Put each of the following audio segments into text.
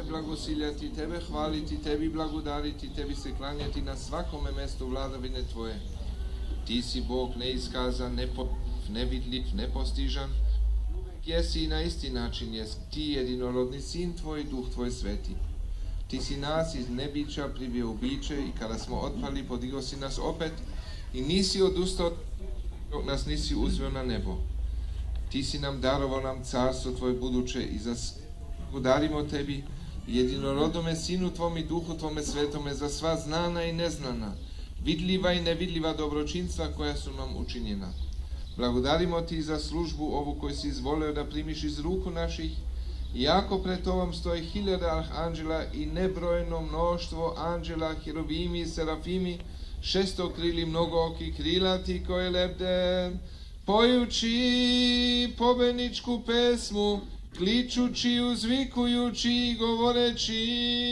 blagosiljati, Tebe hvaliti, Tebi blagodariti, Tebi se klanjati na svakome mestu vladavine Tvoje. Ti si Bog neiskazan, nevidljiv, nepostižan, uvek jesi i na isti način jesi. Ti jedinorodni Sin Tvoj, Duh Tvoj sveti. Ti si nas iz nebića priveo u biće i kada smo otpali podigo si nas opet i nisi odustao dok nas nisi uzveo na nebo. Ti si nam darovao nam carstvo Tvoje buduće i udarimo Tebi, jedinorodome Sinu Tvome i Duhu Tvome svetome za sva znana i neznana, vidljiva i nevidljiva dobročinstva koja su nam učinjena. Blagodarimo Ti za službu ovu koju si izvolio da primiš iz ruku naših, iako pred Tobom stoji 1000 arhanđela i nebrojeno mnoštvo anđela, hiruvimi i serafimi, šestokrili mnogooki krilati koje lebde, pojući pobedničku pesmu, kličući, uzvikujući i govoreći: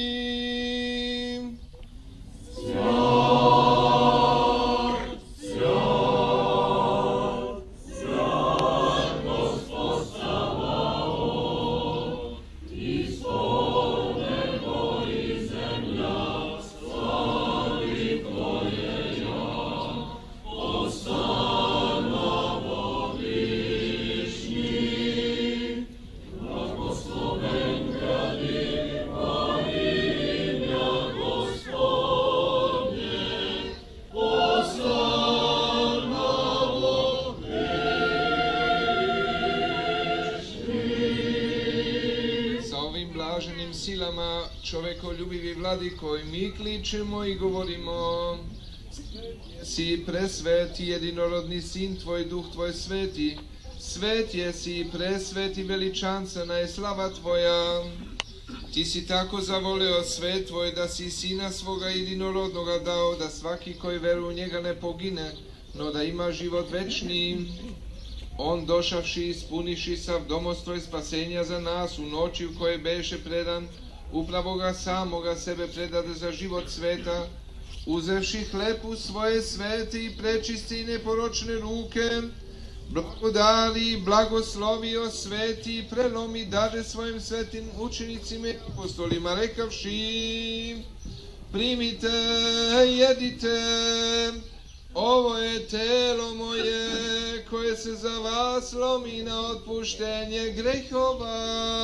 čovekoljubivi Vladiko, i mi kličemo i govorimo: si presveti jedinorodni Sin Tvoj, Duh Tvoj sveti, svet jesi presveti, veličanstvena je slava Tvoja. Ti si tako zavoleo svet Tvoj da si Sina svoga jedinorodnoga dao, da svaki koji veruje u njega ne pogine, no da ima život večni. On došavši ispuniši sav domostroj spasenja za nas u noći u kojoj beše predan, upravo ga samoga sebe predade za život sveta, uzevši hleb u svoje svete i prečisti neporočne ruke, blagodari, blagoslovio sveti, prelomi dade svojim svetim učenicima i apostolima, rekavši: primite, jedite, ovo je telo moje koje se za vas lomi na otpuštenje grehova.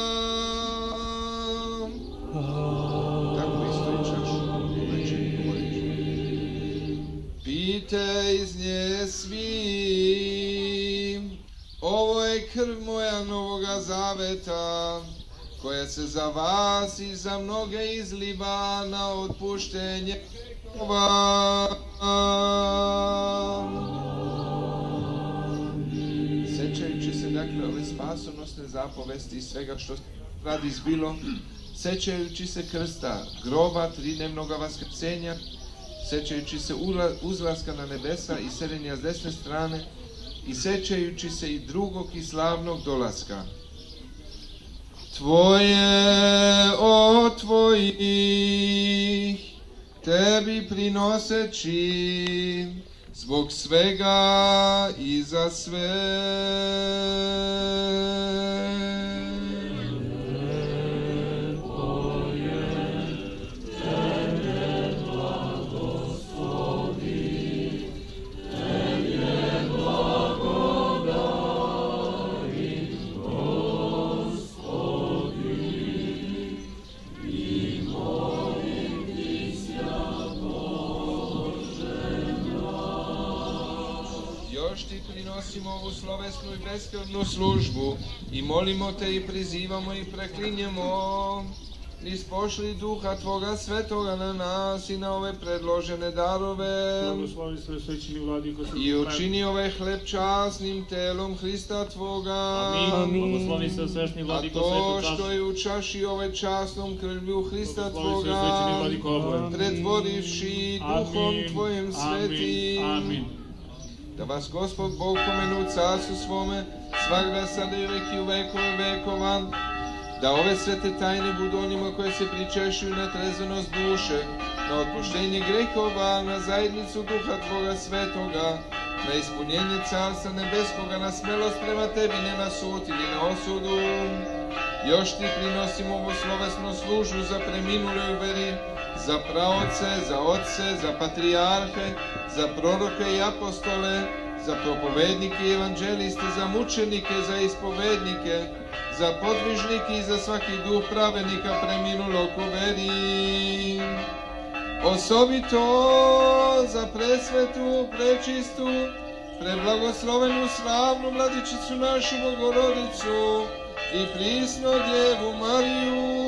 Tako isto i čašu večeri govoreći: pijte iz nje svi, ovo je krv moja novoga zaveta, koja se za vas i za mnoge izliva na otpuštenje grehova. Sećajući se dakle ove spasonosne zapovesti i svega što radi zbilo, sećajući se krsta, groba, tridnevnoga vaskrsenja, sećajući se uzlaska na nebesa i sedenja s desne strane, i sećajući se i drugog i slavnog dolaska. Tvoje, o Tvojih, Tebi prinoseći, zbog svega i za sve. Ovu slovesnu i beskrbnu službu i molimo Te i prizivamo i preklinjemo, ispošli Duha Tvoga svetoga na nas i na ove predložene darove. Blagoslovi sve svećeni Vladiko, i učini ovaj hleb časnim telom Hrista Tvoga. Amin. Blagoslovi se svešni Vladiko, svetu čašu. A to što je u čaši ovaj časnom krvlju Hrista Tvoga, pretvorivši Duhom Tvojim svetim. Amin. Da vas Gospod Bog pomenu u carstvu svome, svagda sada i veki u vekove vekova, da ove svete tajne budu onima koje se pričešuju na trezvenost duše, na otpuštenje grehova, na zajednicu Duha Tvoga svetoga, na ispunjenje carstva nebeskoga, na smelost prema Tebi, ne na sud ili na osudu, Još ti prinosimo ovu slovesnu službu za preminule u veri, za praoce, za otce, za patrijarhe, za proroke i apostole, za propovednike i evanđeliste, za mučenike, za ispovednike, za podvižnike i za svaki duh pravednika preminulog u veri. Osobito za presvetu, prečistu, preblagoslovenu, slavnu Vladičicu našu Bogorodicu i prisnu Djevu Mariju.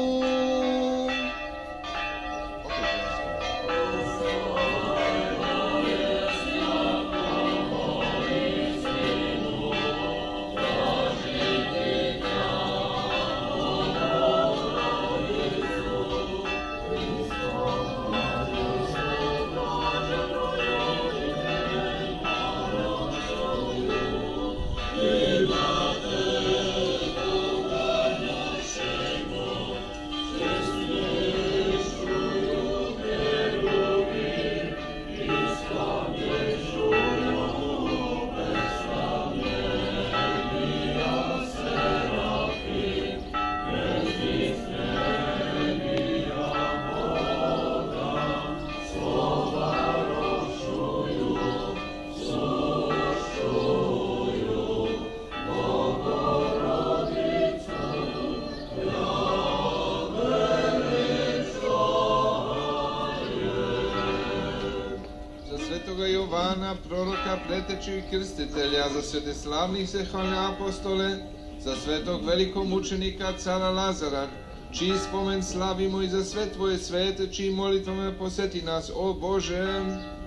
Proroka, preteču i krstitelja, za svete slavnih zahvalne apostole, za svetog velikog mučenika cara Lazara, čiji spomen slavimo i za sve tvoje svete, čiji molitvama poseti nas, o Bože,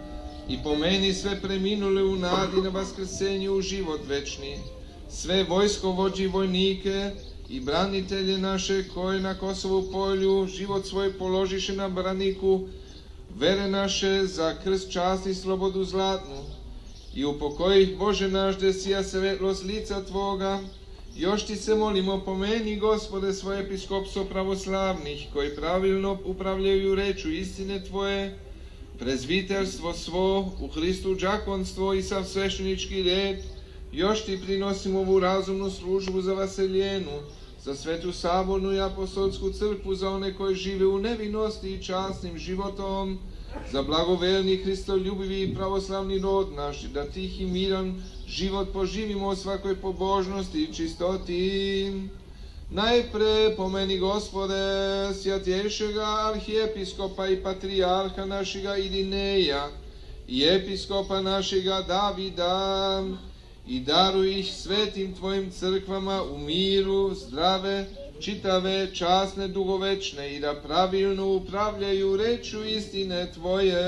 i pomeni sve preminule u nadi na vaskrsenju u život večni, sve vojskovođi i vojnike i branitelje naše koje na Kosovu polju život svoj položiše na braniku vere naše za krst, čast i slobodu zlatnu, i upokoji ih, Bože naš, da sija svetlost lica Tvoga. Još ti se molimo, pomeni, Gospode, svoje episkopstvo pravoslavnih, koji pravilno upravljaju reču istine Tvoje, prezbiterstvo svo, u Hristu džakonstvo i sav sveštenički red. Još ti prinosimo ovu razumnu službu za vaseljenu, za svetu sabornu i apostolsku crkvu, za one koji žive u nevinosti i časnim životom, za blagoverni, hristoljubivi i pravoslavni rod naš, da tih i miran život poživimo u svakoj pobožnosti i čistoti. Najpre pomeni, Gospode, svjatjejšega arhijepiskopa i patrijarha našega Irineja i episkopa našega Davida, i daruj ih svetim Tvojim crkvama u miru, zdrave, čitave, časne, dugovečne, i da pravilno upravljaju reču istine Tvoje.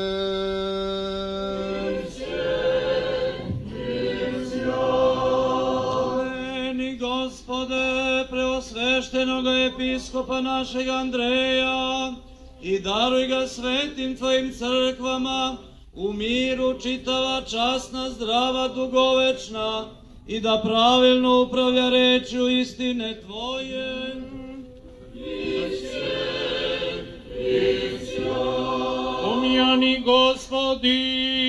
Pomeni, Gospode, preosveštenoga episkopa našeg Andreja i daruj ga svetim Tvojim crkvama u miru, čitava, časna, zdrava, dugovečna, i da pravilno upravlja rečju istine Tvoje. Pomijani, Gospodi,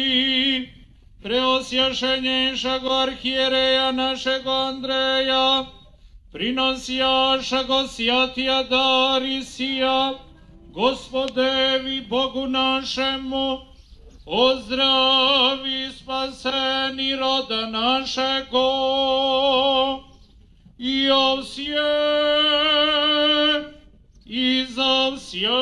preosjašenješago arhijereja našega Andreja, prinosjašago sjatija Darisija, Gospodevi Bogu našemu, ozdravi spaseni roda našego, i ovsje, i za vsje.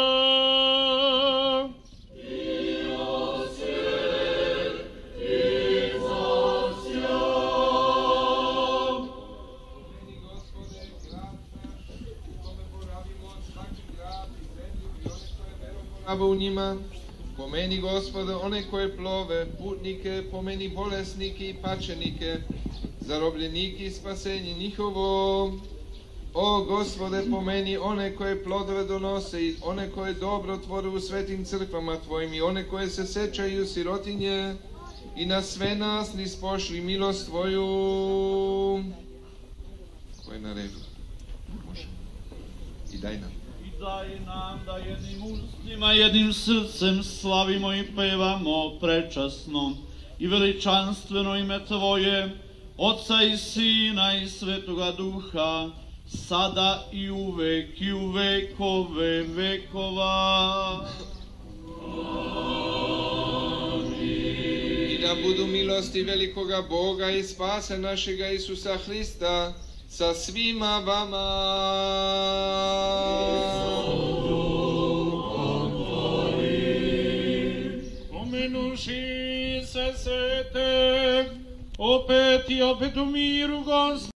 U njima, pomeni, Gospode, one koje plove, putnike, pomeni bolesnike i pačenike, zarobljenike i spasenje njihovo. O Gospode, pomeni one koje plodove donose i one koje dobro tvore u svetim crkvama Tvojim i one koje se sećaju sirotinje, i na sve nas nispošli milost Tvoju. Ko je na redu? Može. I daj nam. Daj nam da jednim ustima, jednim srcem slavimo i pevamo prečasno i veličanstveno ime Tvoje, Otca i Sina i Svetoga Duha, sada i u vekove vekova. I da budu milosti velikoga Boga i spasa našega Isusa Hrista sa svima vama. Pomenuši se svete, opet i opet u miru Gospod.